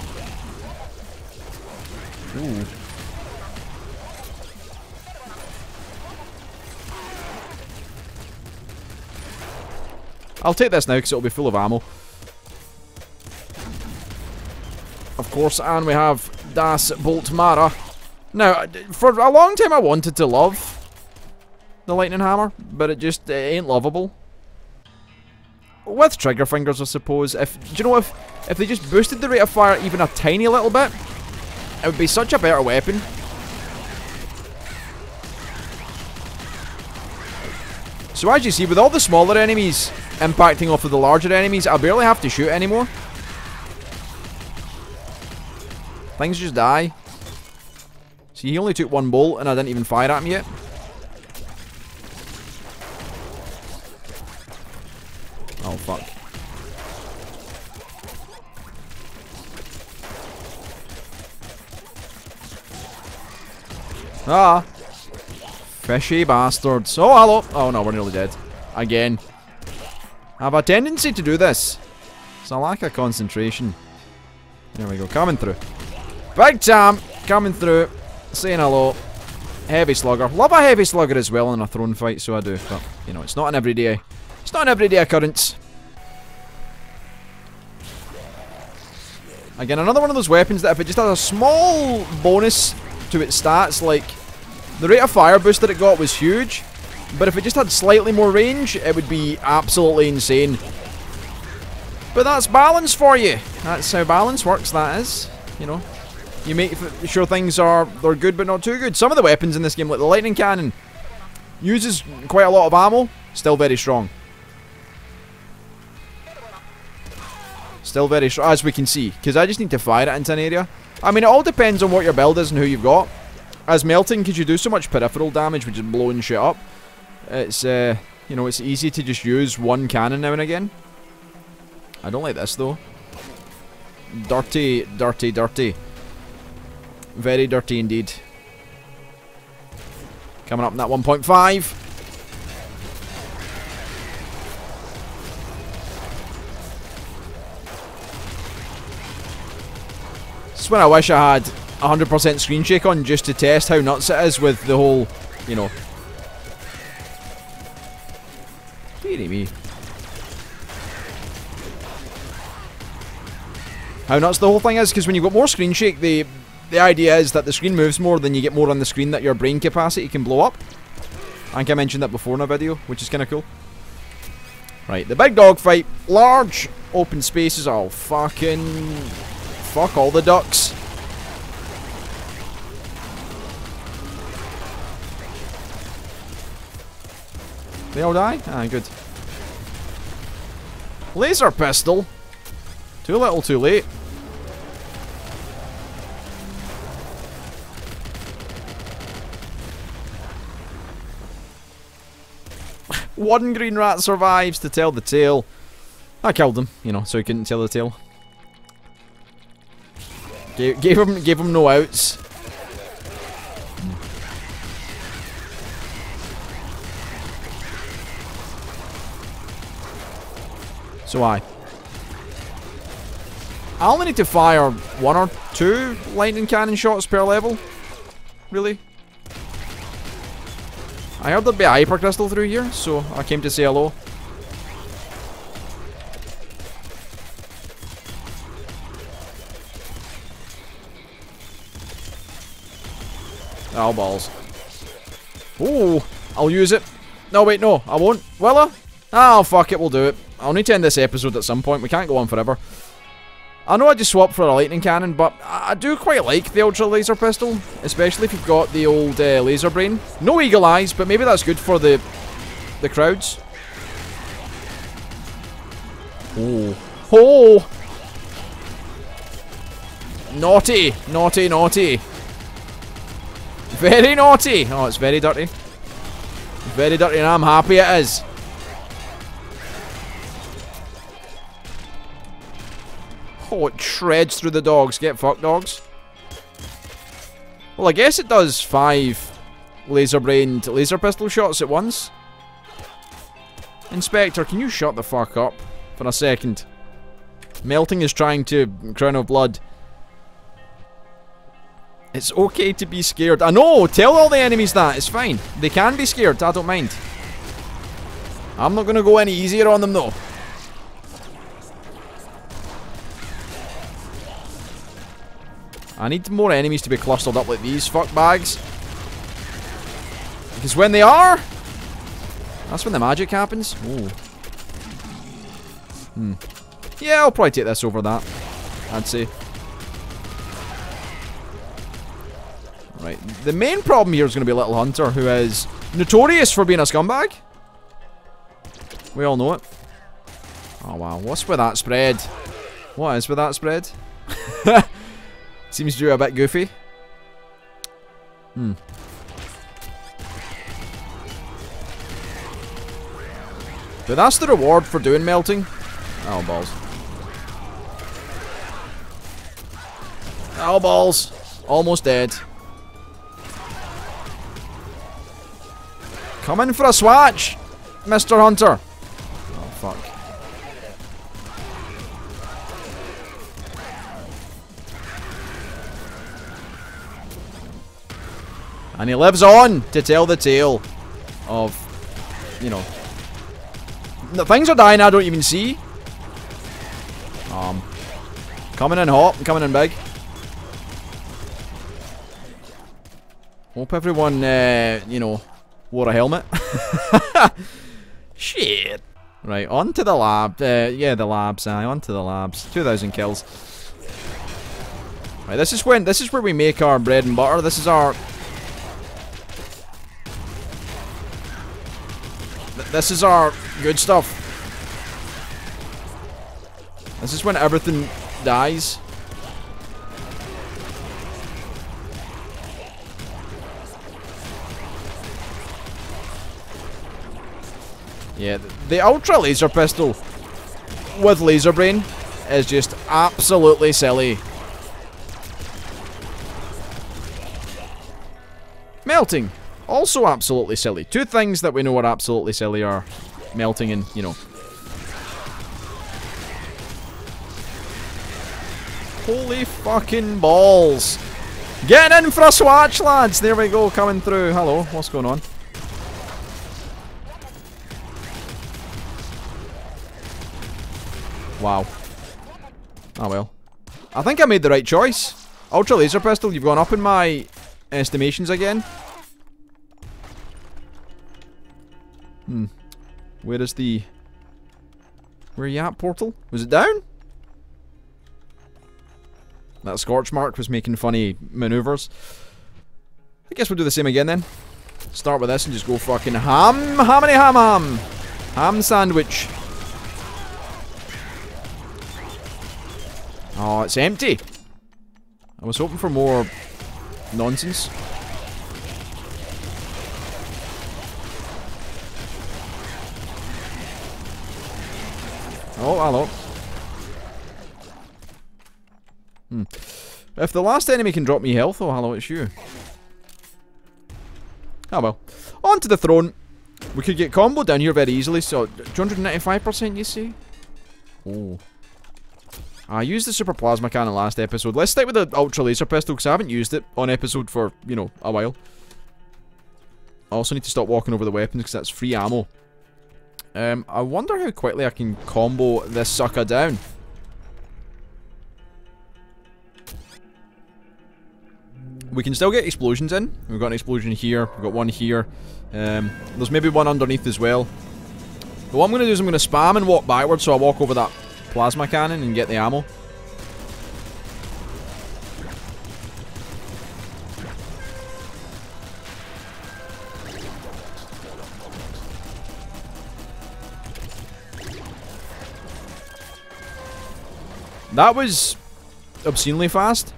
Ooh. I'll take this now because it'll be full of ammo. Of course, and we have Das Bolt Mara. Now, for a long time I wanted to love the Lightning Hammer, but it just it ain't lovable. With trigger fingers, I suppose. If do you know if if they just boosted the rate of fire even a tiny little bit, it would be such a better weapon. So as you see, with all the smaller enemies impacting off of the larger enemies, I barely have to shoot anymore. Things just die. See, he only took one bolt and I didn't even fire at him yet. Oh, fuck. Ah. Fishy bastards. Oh, hello. Oh, no, we're nearly dead. Again. I have a tendency to do this. It's a lack of concentration. There we go. Coming through. Big Tam. Coming through. Saying hello. Heavy slugger. Love a heavy slugger as well in a throne fight, so I do. But, you know, it's not an everyday... It's not an everyday occurrence. Again, another one of those weapons that if it just has a small bonus to its stats, like the rate of fire boost that it got was huge, But if it just had slightly more range, it would be absolutely insane. But that's balance for you. That's how balance works, that is. You know, you make sure things are they're good but not too good. Some of the weapons in this game, like the lightning cannon, uses quite a lot of ammo. Still very strong. Still very strong, as we can see. Because I just need to fire it into an area. I mean, it all depends on what your build is and who you've got. As melting, because you do so much peripheral damage, which is blowing shit up. It's, uh, you know, it's easy to just use one cannon now and again. I don't like this, though. Dirty, dirty, dirty. Very dirty indeed. Coming up in that one point five. This is when I wish I had one hundred percent screen shake on just to test how nuts it is with the whole, you know. Dearie me. How nuts the whole thing is, because when you've got more screen shake, the the idea is that the screen moves more, then you get more on the screen that your brain capacity can blow up. I think I mentioned that before in a video, which is kind of cool. Right, the big dog fight. Large open spaces. Oh, fucking... Fuck all the ducks. They all die? Ah, good. Laser pistol. Too little, too late. One green rat survives to tell the tale. I killed him, you know, so he couldn't tell the tale. Gave, gave him, gave him no outs. So I. I only need to fire one or two lightning cannon shots per level. Really? I heard there'd be a hyper crystal through here, so I came to say hello. Oh, balls. Ooh, I'll use it. No, wait, no, I won't. Will I? Oh, fuck it, we'll do it. I'll need to end this episode at some point. We can't go on forever. I know I just swapped for a lightning cannon, but I do quite like the ultra laser pistol, especially if you've got the old uh, laser brain. No eagle eyes, but maybe that's good for the the crowds. Oh, oh! Naughty, naughty, naughty. Very naughty. Oh, it's very dirty. Very dirty, and I'm happy it is. Oh, it shreds through the dogs. Get fucked, dogs. Well, I guess it does five laser-brained laser pistol shots at once. Inspector, can you shut the fuck up for a second? Melting is trying to Crown of Blood. It's okay to be scared. I know! Tell all the enemies that. It's fine. They can be scared. I don't mind. I'm not going to go any easier on them, though. I need more enemies to be clustered up like these fuck bags. Because when they are, that's when the magic happens. Ooh. Hmm. Yeah, I'll probably take this over that, I'd say. Right. The main problem here is going to be Little Hunter, who is notorious for being a scumbag. We all know it. Oh wow, what's with that spread? What is with that spread? Seems to do a bit goofy. Hmm. But that's the reward for doing melting. Oh, balls. Oh, balls. Almost dead. Come in for a swatch, Mister Hunter. Oh, fuck. And he lives on to tell the tale of, you know, the things are dying I don't even see. Um, coming in hot and coming in big. Hope everyone, uh, you know, wore a helmet. Shit. Right, on to the lab. Uh, yeah, the labs. Aye, on to the labs. two thousand kills. Right, this is when. This is where we make our bread and butter. This is our. Th this is our good stuff. This is when everything dies. Yeah, the ultra laser pistol with laser brain is just absolutely silly. Melting, also absolutely silly. Two things that we know are absolutely silly are melting and, you know. Holy fucking balls. Getting in for a swatch, lads. There we go, coming through. Hello, what's going on? Wow. Oh well. I think I made the right choice. Ultra laser pistol, you've gone up in my estimations again. Hmm. Where is the... Where are you at, portal? Was it down? That scorch mark was making funny maneuvers. I guess we'll do the same again then. Start with this and just go fucking ham. Hammity ham ham. Ham sandwich. Oh, it's empty. I was hoping for more nonsense. Oh, hello. Hmm. If the last enemy can drop me health, oh, hello, it's you. Oh well. On to the throne. We could get combo down here very easily, so two hundred ninety-five percent you say? Oh. I used the super plasma cannon last episode. Let's stick with the ultra laser pistol because I haven't used it on episode for, you know, a while. I also need to stop walking over the weapons because that's free ammo. Um, I wonder how quickly I can combo this sucker down. We can still get explosions in. We've got an explosion here. We've got one here. Um, there's maybe one underneath as well. But what I'm going to do is I'm going to spam and walk backwards so I walk over that plasma cannon and get the ammo. That was obscenely fast.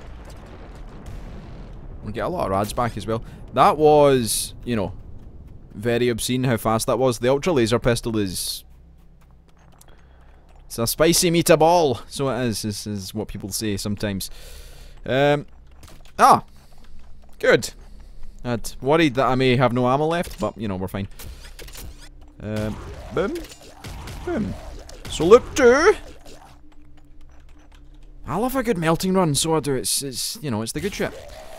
We'll get a lot of rads back as well. That was, you know, very obscene how fast that was. The ultra laser pistol is... It's a spicy meatball. So it is. This is what people say sometimes. Um, ah. Good. I'd worried that I may have no ammo left, but, you know, we're fine. Um, boom. Boom. So loop two. I love a good melting run, so I do. It's, it's, you know, it's the good shit.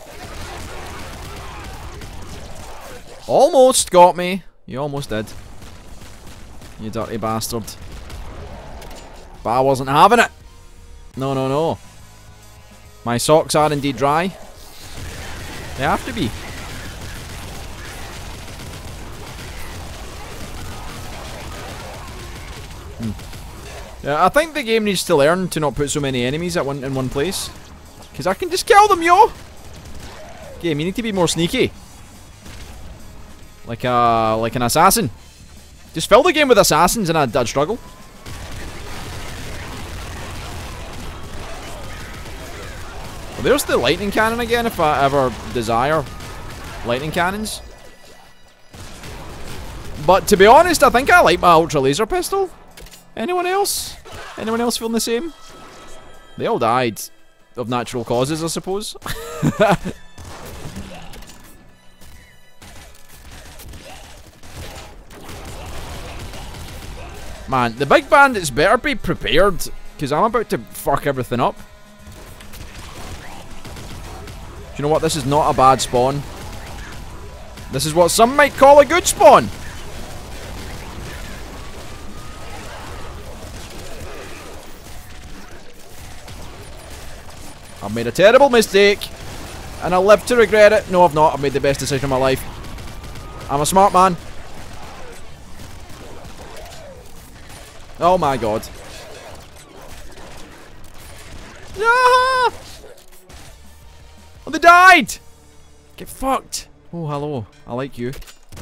Almost got me. You almost did. You dirty bastard. But I wasn't having it. No, no, no. My socks are indeed dry. They have to be. Hmm. Yeah, I think the game needs to learn to not put so many enemies at one in one place. Because I can just kill them, yo! Game, you need to be more sneaky. Like a, like an assassin. Just fill the game with assassins and I'd, I'd struggle. Well, there's the lightning cannon again if I ever desire lightning cannons. But to be honest, I think I like my ultra laser pistol. Anyone else? Anyone else feeling the same? They all died of natural causes, I suppose. Man, the big bandits better be prepared, because I'm about to fuck everything up. Do you know what? This is not a bad spawn. This is what some might call a good spawn. I've made a terrible mistake, and I'll live to regret it. No, I've not. I've made the best decision of my life. I'm a smart man. Oh my god. Ah! Oh, they died! Get fucked. Oh, hello. I like you.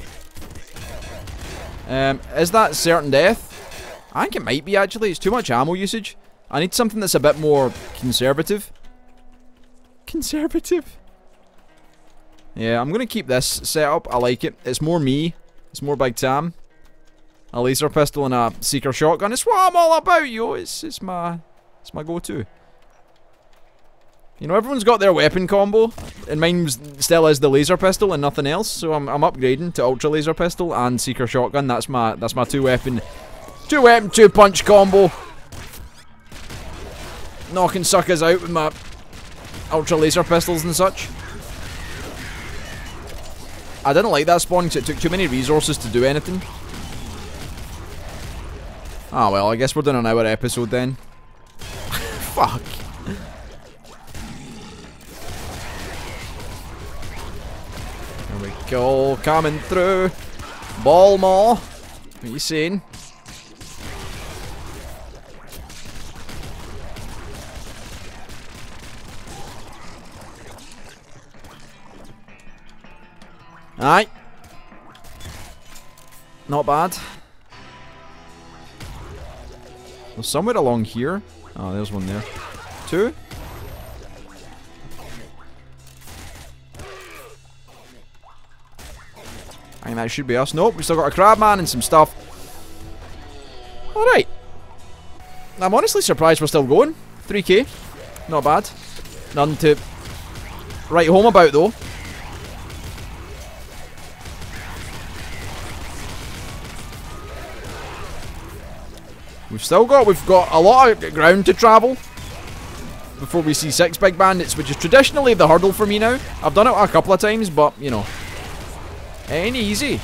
Um, is that certain death? I think it might be, actually. It's too much ammo usage. I need something that's a bit more conservative. Conservative? Yeah, I'm gonna keep this setup. I like it. It's more me. It's more Big Tam. A laser pistol and a seeker shotgun. It's what I'm all about, yo. It's, it's my, it's my go-to. You know, everyone's got their weapon combo, and mine still is the laser pistol and nothing else. So I'm, I'm upgrading to ultra laser pistol and seeker shotgun. That's my that's my two weapon, two weapon, two punch combo. Knocking suckers out with my ultra laser pistols and such. I didn't like that spawn because it took too many resources to do anything. Ah well, I guess we're doing an hour episode then. Fuck. There we go, coming through. Ball maw. What are you saying? Aye. Not bad. Well, somewhere along here. Oh, there's one there. Two? I think that should be us. Nope, we still got a crab man and some stuff. Alright. I'm honestly surprised we're still going. three K. Not bad. Nothing to write home about though. We've still got, we've got a lot of ground to travel before we see six big bandits, which is traditionally the hurdle for me now. I've done it a couple of times, but, you know, ain't easy.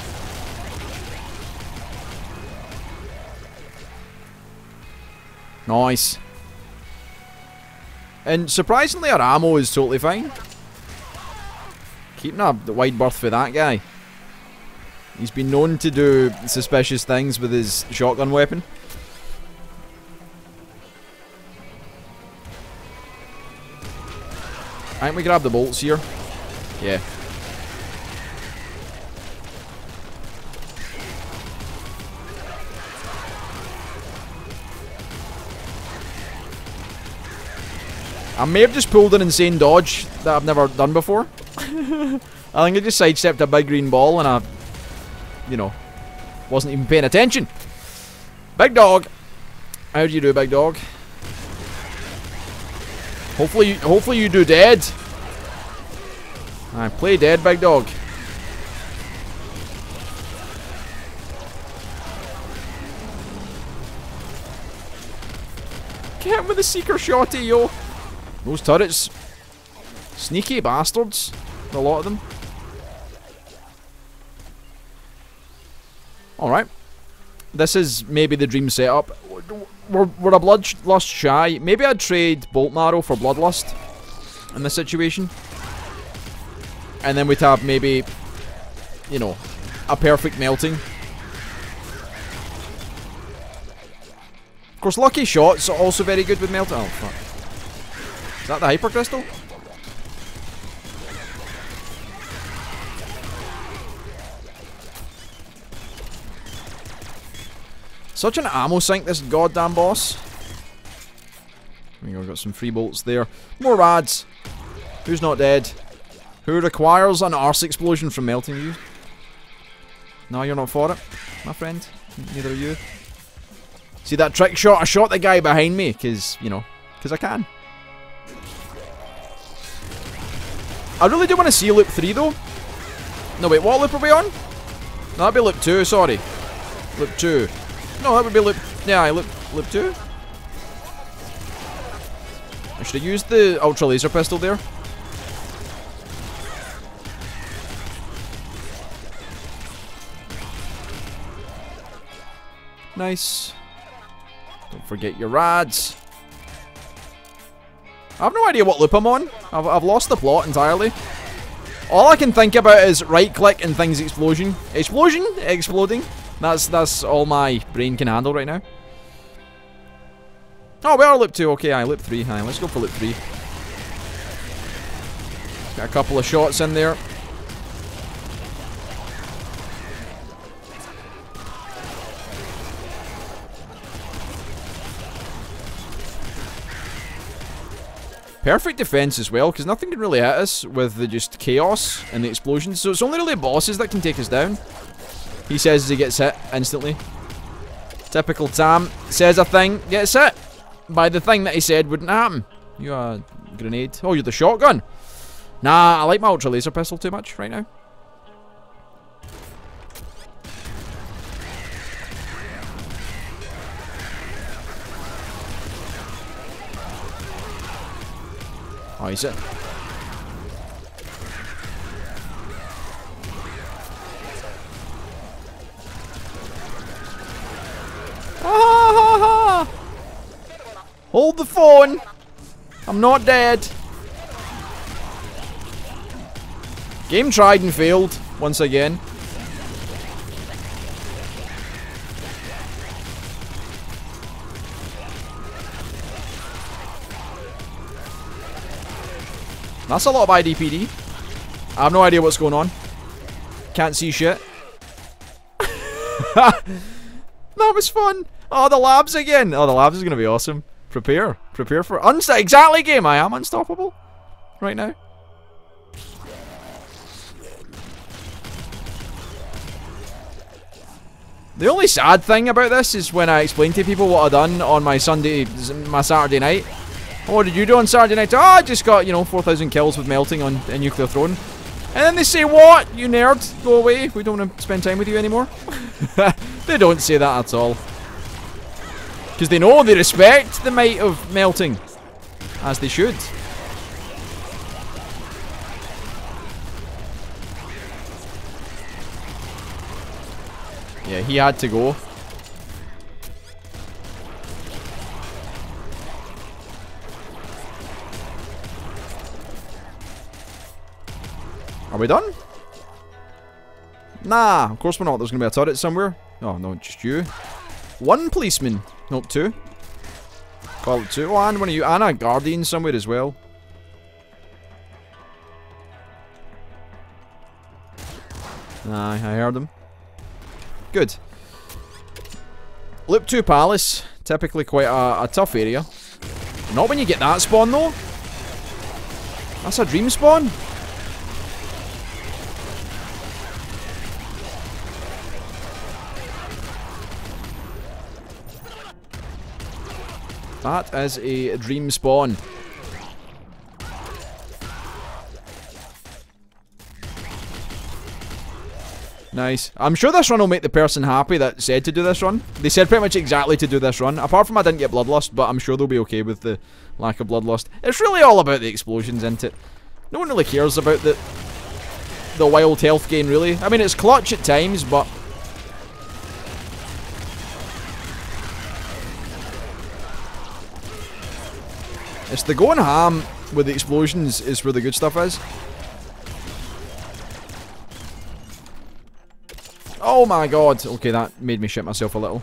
Nice. And surprisingly, our ammo is totally fine. Keeping a wide berth for that guy. He's been known to do suspicious things with his shotgun weapon. I think we grab the bolts here. Yeah. I may have just pulled an insane dodge that I've never done before. I think I just sidestepped a big green ball and I, you know, wasn't even paying attention. Big dog. How do you do, big dog? Hopefully, hopefully you do dead. I play dead, big dog. Get him with the seeker shotty, yo. Those turrets, sneaky bastards. A lot of them. Alright. This is maybe the dream setup. We're, we're a bloodlust shy. Maybe I'd trade bolt marrow for bloodlust in this situation. And then we'd have maybe, you know, a perfect melting. Of course, lucky shots are also very good with melting. Oh, fuck. Is that the hyper crystal? Such an ammo sink, this goddamn boss. There we go, got some free bolts there. More rads. Who's not dead? Who requires an arse explosion from melting you? No, you're not for it, my friend. Neither are you. See that trick shot? I shot the guy behind me, because, you know, because I can. I really do want to see loop three, though. No, wait, what loop are we on? No, that'd be loop two, sorry. Loop two. No, that would be loop... Yeah, loop, loop two. I should have used the ultra laser pistol there. Nice. Don't forget your rads. I have no idea what loop I'm on. I've, I've lost the plot entirely. All I can think about is right click and things explosion. Explosion? Exploding. That's that's all my brain can handle right now. Oh, we are loop two. Okay, aye, loop three. Aye, let's go for loop three. Got a couple of shots in there. Perfect defense as well, because nothing can really hit us with the just chaos and the explosions. So it's only really bosses that can take us down. He says as he gets hit instantly. Typical Tam. Says a thing, gets hit by the thing that he said wouldn't happen. You a grenade. Oh, you're the shotgun. Nah, I like my ultra laser pistol too much right now. Oh, he's it. Ah, ha, ha. Hold the phone. I'm not dead. Game tried and failed once again. That's a lot of I D P D. I have no idea what's going on. Can't see shit. That was fun. Oh, the labs again. Oh, the labs is going to be awesome. Prepare. Prepare for... Unsta exactly, game. I am unstoppable. Right now. The only sad thing about this is when I explain to people what I've done on my Sunday... My Saturday night. What did you do on Saturday night? Oh, I just got, you know, four thousand kills with melting on a nuclear throne. And then they say, what? You nerd, go away. We don't want to spend time with you anymore. They don't say that at all. Because they know they respect the might of melting. As they should. Yeah, he had to go. Are we done? Nah, of course we're not. There's going to be a turret somewhere. Oh, no, just you. One policeman. Nope, two. Call it two. Oh, and one of you. And a guardian somewhere as well. Nah, I heard him. Good. Loop two Palace. Typically quite a, a tough area. Not when you get that spawn, though. That's a dream spawn. That is a dream spawn. Nice. I'm sure this run will make the person happy that said to do this run. They said pretty much exactly to do this run. Apart from I didn't get Bloodlust, but I'm sure they'll be okay with the lack of Bloodlust. It's really all about the explosions, isn't it? No one really cares about the, the wild health gain, really. I mean, it's clutch at times, but... It's the going ham with the explosions is where the good stuff is. Oh my god. Okay, that made me shit myself a little.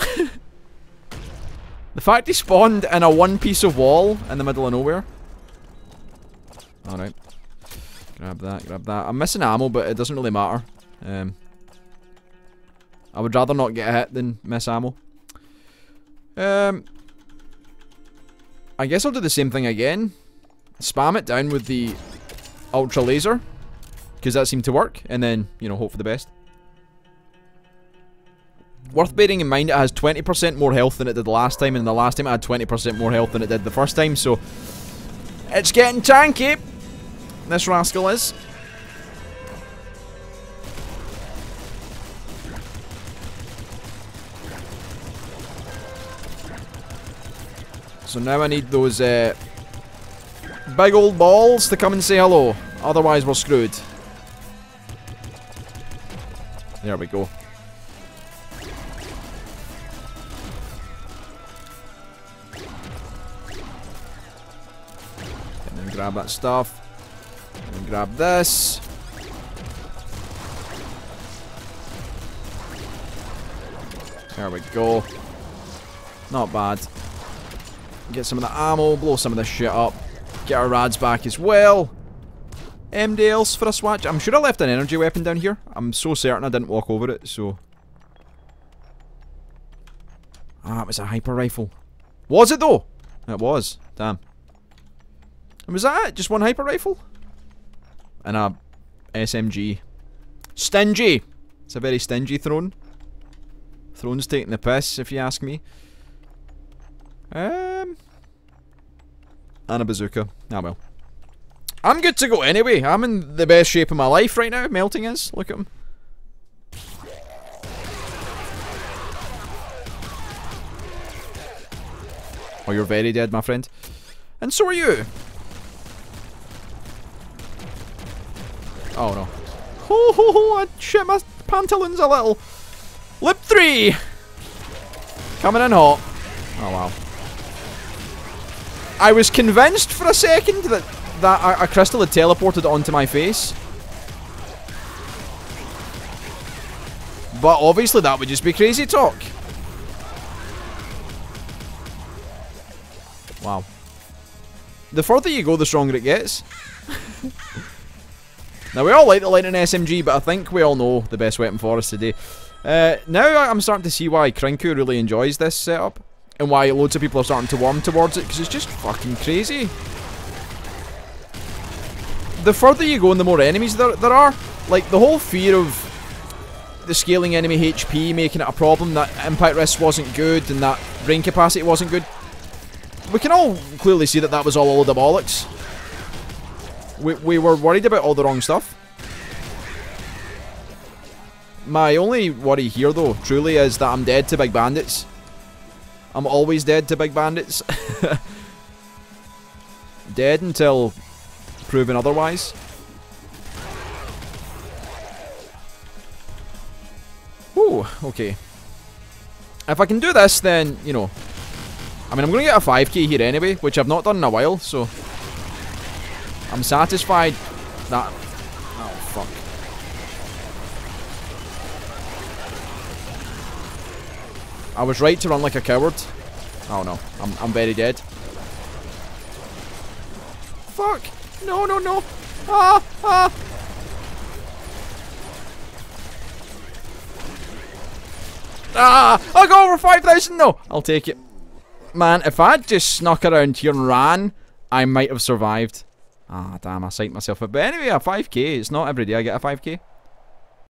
The fact he spawned in a one piece of wall in the middle of nowhere. Alright. Grab that, grab that. I'm missing ammo, but it doesn't really matter. Um, I would rather not get hit than miss ammo. Um... I guess I'll do the same thing again. Spam it down with the ultra laser. Because that seemed to work. And then, you know, hope for the best. Worth bearing in mind it has twenty percent more health than it did the last time. And the last time it had twenty percent more health than it did the first time. So, it's getting tanky. This rascal is. So now I need those uh, big old balls to come and say hello. Otherwise we're screwed. There we go. And then grab that stuff. And then grab this. There we go. Not bad. Get some of the ammo, blow some of this shit up. Get our rads back as well. Anybody else for a swatch? I'm sure I left an energy weapon down here. I'm so certain I didn't walk over it, so... Ah, it was a hyper rifle. Was it though? It was. Damn. And was that it? Just one hyper rifle? And a S M G. Stingy! It's a very stingy throne. Throne's taking the piss, if you ask me. Um... And a bazooka. Ah well. I'm good to go anyway. I'm in the best shape of my life right now. Melting is. Look at him. Oh, you're very dead, my friend. And so are you. Oh no. Ho ho ho! I shit my pantaloons a little. Lip three! Coming in hot. Oh wow. I was convinced for a second that that a, a crystal had teleported onto my face. But obviously that would just be crazy talk. Wow. The further you go, the stronger it gets. Now we all like the lightning S M G, but I think we all know the best weapon for us today. Uh, now I'm starting to see why Krinku really enjoys this setup. And why loads of people are starting to warm towards it, because it's just fucking crazy. The further you go and the more enemies there, there are, like the whole fear of the scaling enemy H P making it a problem, that impact risk wasn't good and that brain capacity wasn't good. We can all clearly see that that was all a load of bollocks. We, we were worried about all the wrong stuff. My only worry here though, truly, is that I'm dead to big bandits. I'm always dead to big bandits. Dead until proven otherwise. Ooh, okay. If I can do this, then, you know... I mean, I'm going to get a five K here anyway, which I've not done in a while, so... I'm satisfied that... Oh, fuck. I was right to run like a coward. Oh no, I'm, I'm very dead. Fuck! No, no, no! Ah! Ah! Ah! I got over five thousand! No! I'll take it. Man, if I'd just snuck around here and ran, I might have survived. Ah, damn, I psyched myself up. But anyway, a five K. It's not every day I get a five K.